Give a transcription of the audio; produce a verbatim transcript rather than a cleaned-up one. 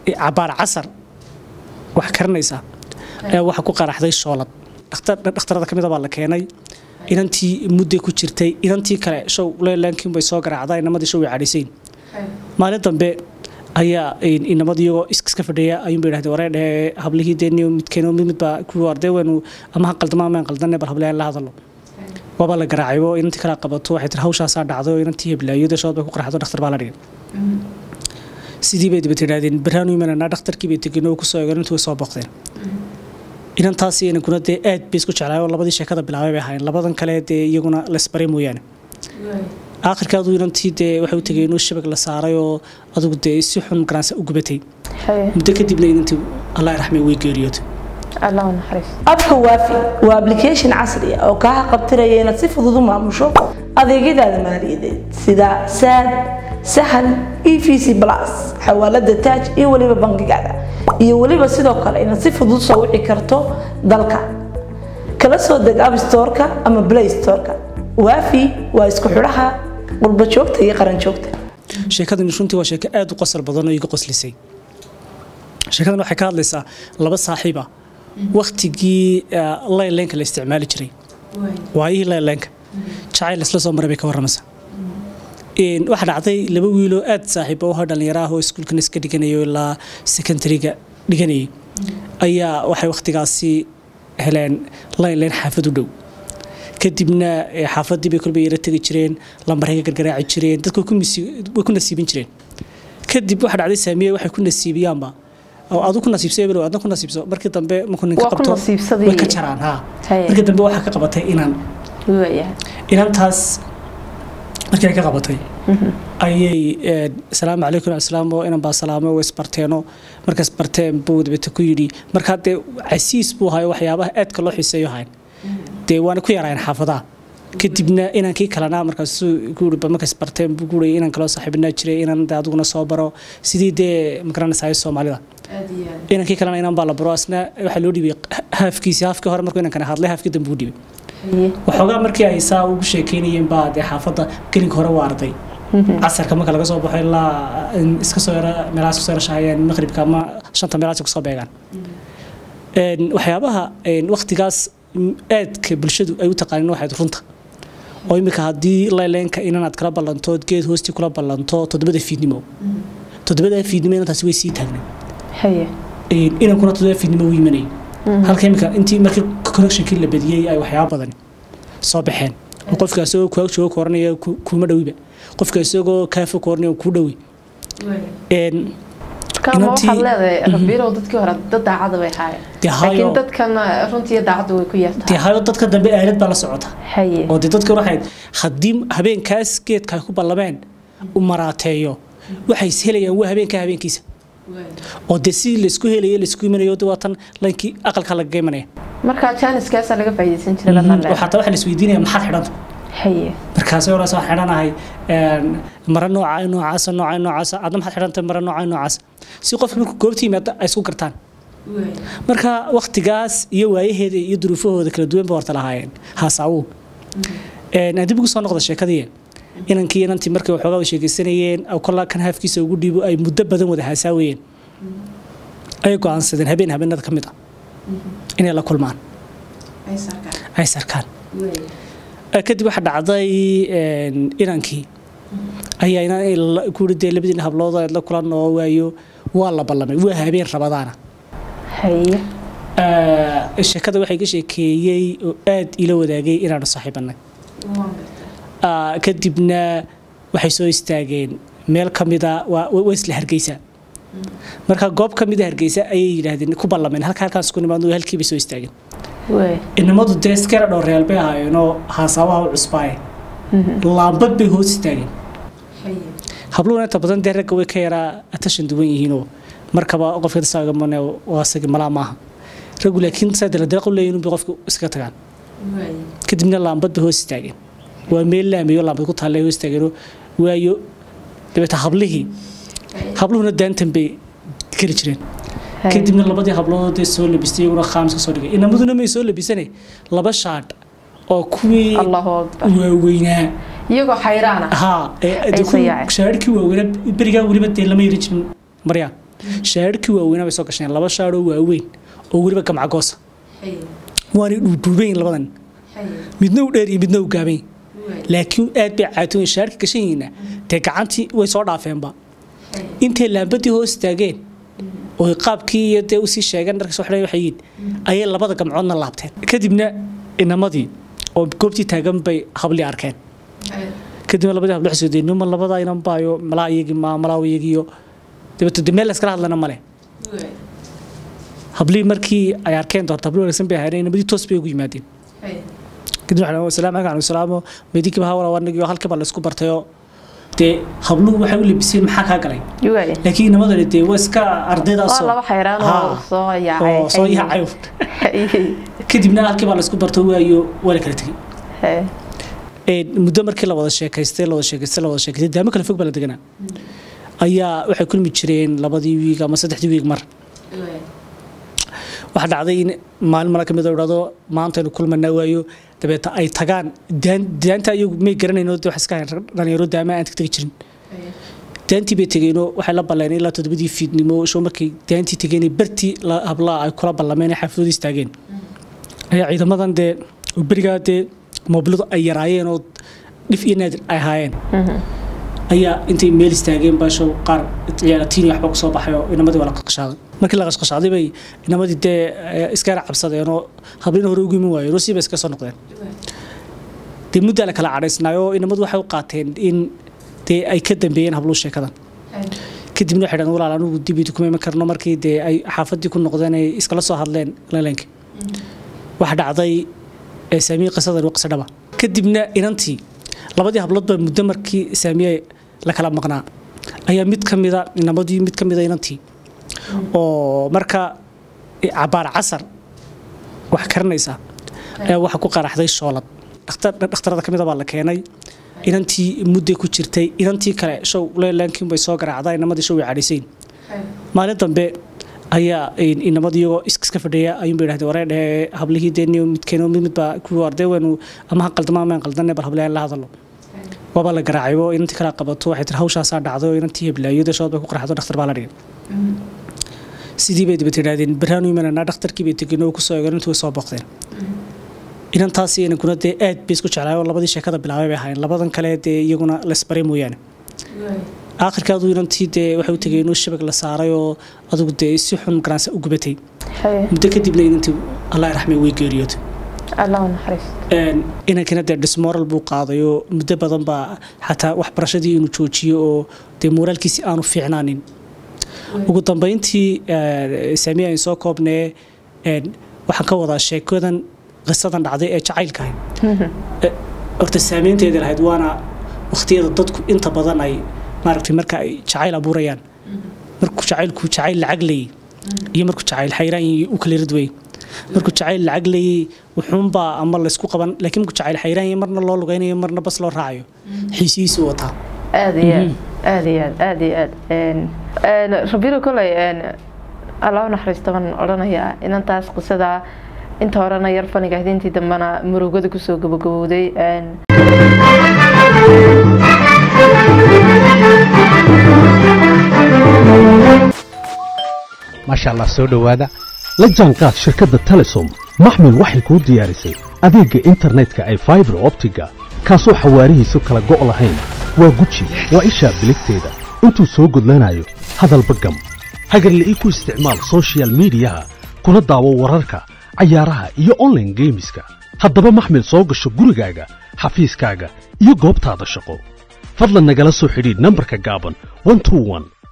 cabaar casar wax karanaysa waxa ku qaraxday shoolad dhakhtar dhakhtarada kamid ah baa la keenay inantii muddo ku jirtay inantii kale show leelankiin bay soo garaacday inamadii show cadiseen maalin dambe ayaa inamadii oo iska fadhiya ayuu yiraahdeen wareedhe hablihii deeniyo midkeeno mid baa ku warday weenu ama qaldama ma qaldanay bar hableen la hadalo waba la garaacayo inantii kala qabato waxay tir hawshaas dhacday inantii heblaayada shood bay ku qaraxdo dhakhtar baa la dhigay sidii bay dib tiraadeen baraanu imanana dhakhtarkii bay tagay oo ku soo eegay intuu soo boqdeen inantaasi inaan kuna dee aad bay isku jeclaayeen labadii sheekada bilaabay bay ahayn labadan kale dee iyaguna la isbaray mooyaan aakhirkaadu inantii dee waxay u tagay inuu shabag la saaray oo adigu dee si xun garaansa u gubatay muddo kadibna inantii Allah raxmay way geeriyood الله نحرس أبكى وافي وابليكيشن عصري أو كها قبتري نصف ضد ما مشوا هذا كذا المالية سدا ساد سهل إي في سي بلاس حوالات التاج إي ولي ببنك قاعدة إي ولي بس ده قال إن نصف ضد صوعي كرتو ضلكا كلا صود أب ستوركا أما بلاي ستوركا وافي واسكحرها والبشوكت هي قرن شوكت شركة نشونتي وشركة آد وقصر بدنا يجي قص لسي شركة نوع حكاية لسه لبس صاحبة وقتي الله يلينك الاستعمال جري وايه الله يلينك شعيل لسلسو مربي كورمسا إن واحد عطي لبويلو أد صاحبه وهذا اللي يراه سكول كنيس كديجنيه ولا سكندريجا ديجنيه أيا واحد وقت قاسي هلين الله يلين حافظ ودو كدبنا حافظ دي بكل بيرتقي جرين لمبرهي قرقراع جرين تذكر كم سي وكنا سيبين جرين كدب واحد عطي سامية واحد كنا سيبيان با أو أدو كنا سيب سيبلو أدو كنا سيب سو مركز تنبه ممكن نقبته وكشران ها مركز تنبه واحد كقبته إنان إنان تاس مركز كقبته أي السلام عليكم السلام وإنان بالسلامة وإسبرتينو مركز برتين بود بتكويري مركز عسيس بو هاي وحيابه أد كله حسيه هاي تي وانا كويرين حافظة كتبنا إنان كي كلنا مركز يقول بمركز برتين بقول إنان كلا صاحبنا جري إنان دادونا صابرو سيدي ده مكرنا سايس سومالي ده إنان كي كلنا إنان بالبراسنا وحلودي بي هاف كيس هاف كهر مركز إنان كان هادله هاف كده بودي وحوجا مركز هيساو بشكيني بعد حافظة كلين كهر واردي عصر كم كلا جزء بحيلا إسكسورة ملاس كسورة شايين مغرب كما شنطة ملاس كسور بيجان وحيابها وقت جاس أد كبلشدو أيو تقارن واحد رنت oo imika hadii leelanka inaad kala balantood geed hoosti kula balanto todobada fiidnimo todobada fiidnimo intaas way sii taagnay haye ee inaan kuna todobada fiidnimo u yimanay halka imika intii markii connection kii la badiyay ay waxyaabo badan soo baxeen oo qofkaas oo ku joogo koornaya kuma dhawiba qofkaas oo kaafo koornaya ku dhawi een كما حلاه ربيرو dadkii hore dad daacad way haay laakiin dadkan runtii daacad way ku yartaa tii hayo dadka dambe aalad baa la socota haye oo dadka waxay khadiim habeenkaas geedka ku ballameen u maraateeyo waxay helayaan waa habeenka habeenkiisa oo dasi la isku helayo la isku imanayo watan lankii aqalka laga geemanay marka chance-kaas laga faa'iideysan jiray dadna waxa taa waxa la isweydiinaya maxad xidhan haye markaas oo raasoo xidhanahay een mara nooca noocaas nooca noocaas aadam xidhantay mara nooca noocaas si qofku markuu goobtii maada ay isku gartaan marka waqtigaas iyo waayaheeda iyo duruufahooda kala duwan baa horta lahaayeen haasawo een adib ugu soo noqda sheekadii inankii inantii markii waxoogaa sheekaysanayeen oo kala kan haafkiisa ugu dhiibo ay muddo badan wada haasaaween ay go'aansadeen habeen habeenada kamid ah inay la kulmaan ay sarkaan ay sarkaan kadib waxa dhacday een inankii ayaa inaan ku riday labadii hablood ay la kulan oo waayo waa la ballamay waa habeen rabadaana haye ee sheekada waxay ka sheekeeyay oo aad ila wadaagay inaan saaxiibanay ah kadibna waxay soo istaageen meel kamida waa isla Hargeysa marka goob kamida Hargeysa ayay yiraahdeen ku ballameen halka halkaas ku nimaadno halkii bay soo istaageen way inamadu deeskara dhowr real bay ahaayeen haasawaha cusbay laambad bay hoos istaageen habluuna inta badan deerka way ka yaraa attention duwan yihiin markaba qofka saagamane waa sag mala maaha ragu laakiin sadar deeq leeyeen bi qofku iska tagaan kadibna laambad hoos istaageen waa meel laamiyo laambad ku taalay hoos istaageen waayo dibata hablihi habluuna daantan bay kari jireen kadibna labadii hablood ee soo labistay una khaamska soo dhigay inamaduna may soo labisanay laba shaad oo kuwii Allahu akbar weynaa iyagoo xayraana ha ee shaadkii weynaa bariga waliba tii lama yiri jirin marya shaarkii waaweynaa bay soo gasheen laba shaar oo waaweyn oo waliba gamca goosa waana dhuudhuubayn labadan midna u dheer iyo midna u gaabayn laakiin aad bay caatoon shaarkii gashanayna te gacantii way soo dhaafeenba intay laambadii hoos taageen oo qaabkii iyo dee u sii sheegan dharka soo xidhay waxay ayay labada gamcoodna laabteen kadibna inamadii oo goobtii taagan bay habli arkeen kadib labada hablo xisooday numa labada inan baayo malaa iyagi ma malaa iyagiyo dibadda meel iska hadlana male habli markii ay arkeen doorta hablo wanaagsan bay ahaayeen inamadi toos bay ugu yimaadeen kadib waxaan salaam alaykum salaamo meediki baa wala wanagiyo halka baa la isku bartayo de hablu waxay u libiseen maxaa ka galay laakiin inamada de waa iska ardayda soo laba xayraan oo soo yaacay soo yaacay kadibna halka baa la isku bartay waayo wala kala tagay ee muddo markii la wada sheekaystay la wada sheekaystay la wada sheekaystay daama kala fog baa la deganaa ayaa waxay kulmi jireen labadii wiig ama saddexdii wiig mar waxa dhacday in maalin mala kamid ah dhado maanta inuu kulmana waayo dabeeta ay tagaan daanta iyagu may garanayno wax iska dhalinyaro daama aan tagtay jirin daantii bay tagayno waxay la balleen ilaa todobadii fiidnimo soo markay daantii tagaynay bartii la habla ay kula ballameen xaafadooda istaageen ayaa ciidamadan de bariga de mobiladu ay yaraayeen oo dhif iyo naadir ay haayeen ayaa intay meel istaageen baasho qaar ciyaaratiin waxba ku soo baxayo inamadii wala qashqashaaday markii la qashqashaaday bay inamadii de iska cabsadeen oo hablin hore ugu iman waayeen roosiba iska soo noqdeen de muddo la kala cadhaysnaayo inamadu waxay u qaateen in de ay ka dambeeyeen hablu sheekadan kadibna waxay dhahdeen walaal anigu dib idinku iman karno markii de ay xaafadii ku noqdeen ay iskala soo hadleen leenka waxa dhacday saamiye qisadan waqti dhaba kadibna inantii labadii hablood baa muddo markii saamiye la kala maqnaa ayaa mid kamida inamadii mid kamida inantii oo marka cabaar casar wax karanaysa ayaa waxa ku qaraxday shoolad dhakhtar dhakhtarada kamida baa la keenay inantii muddo ku jirtay inantii kale show leelankiin bay soo garaacday inamadii show ay cadhaysayn maalin dambe ayaa inamadii oo iska fadhiya ayuu yiraahdeen wareedhe hablihii deeniyo midkeeno mid baa ku warday weenu ama qaldama ama qaldanay bal hableen la hadalo waba la garaacayo intii kala qabato waxay tir hawshaas dhacday oo intii heblaayada shood bay ku qaraxdo dhakhtar baa la dhigay sidii bay dibad tiraadeen baraanu imanana dhakhtarkii bay tagayeen oo ku soo eegeen intuu soo boqdeen inantaasi inay kuna de aad bay isku jeclaayeen oo labadii sheekada bilaabay bay ahaayeen labadan kale de iyaguna la isbaray mooyaan aakhirkaadu inantii de waxay u tagayeen oo shabag la saaray oo adigu de si xun garaansa u gubatay muddo kadibna inantii Allah raxmay way geeriyootay Allah naxariis een inankina de dismoral buu qaadayo muddo badan baa xataa wax barashadii inuu joojiyo oo de moraalkiisi aanu fiicnaanin ugu dambeyntii saamiye ay soo koobnee een waxaan ka wada sheekadan qisadan dhacday ee jacaylka ah horta saameynteeda lahayd waana waqtiyada dadku inta badan ay maaragtay marka ay jacayl abuurayaan markuu jacaylku jacayl lacag leeyahay iyo markuu jacayl xayraan u kala ridway markuu jacayl lacag leeyahay wuxuunba ama la isku qaban laakiin markuu jacayl xayraan marna loo lugaynayo marna bas loo raacayo xiisiisu wata aad iyo aad iyo aad iyo aad een een rabbiga kulay een Allah naxariisto man oranaya inantaas qisada inta horena yar faniga hadintii dambana murugada ku soo gabagabowday een ما شاء الله سو دhowaada la jaanqaad shirkadda Telesom maxmil waxay ku diyaarisay adeega internetka ay fiber optiga kaasoo xawaarihiisu kala go' lahayn waa guji waa isha biligteeda intuu soo gudlanayo hadalba gam hagarle ku isticmaal social media kuna daawo wararka ciyaaraha iyo online gameska haddaba maxmil soo gasho gurigaaga xafiiskaaga iyo goobtaada shaqo fadlan nagala soo xidhiidh nambarka gaaban one two one